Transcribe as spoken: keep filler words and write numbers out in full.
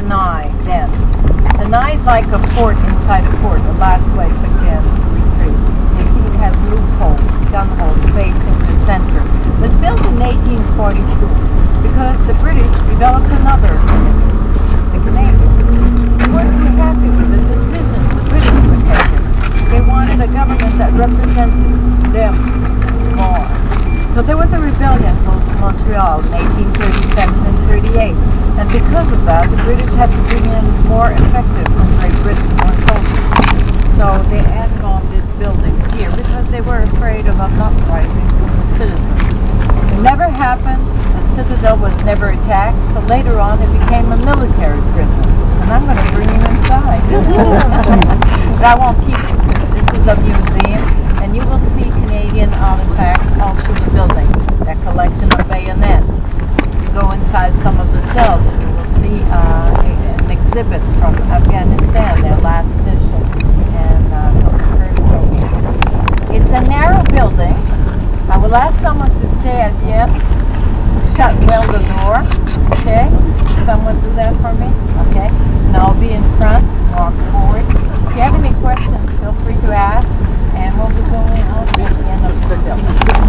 Danai then. Danai is like a fort inside a fort, a last place again to retreat. It even has loopholes, gun holes facing the center. It was built in eighteen forty-two because the British developed another, the Canadians. They weren't too happy with the decisions the British were taking. They wanted a government that represented them more. So there was a rebellion close to Montreal in eighteen thirty-seven and thirty-eight. And because of that, the British had to bring in more effective from Great Britain, more soldiers. So they added on these buildings here because they were afraid of an uprising from the citizens. It never happened. The citadel was never attacked. So later on, it became a military prison. And I'm going to bring you inside. But I won't keep you. This is a museum, and you will see Canadian artifacts all through the building. That collection of bayonets. You go inside some of the cells, and you will see uh, an exhibit from Afghanistan, their last mission, and uh, from the first mission. It's a narrow building. I will ask someone to stay at the end, shut well the door. Okay? Someone do that for me? Okay? And I'll be in front.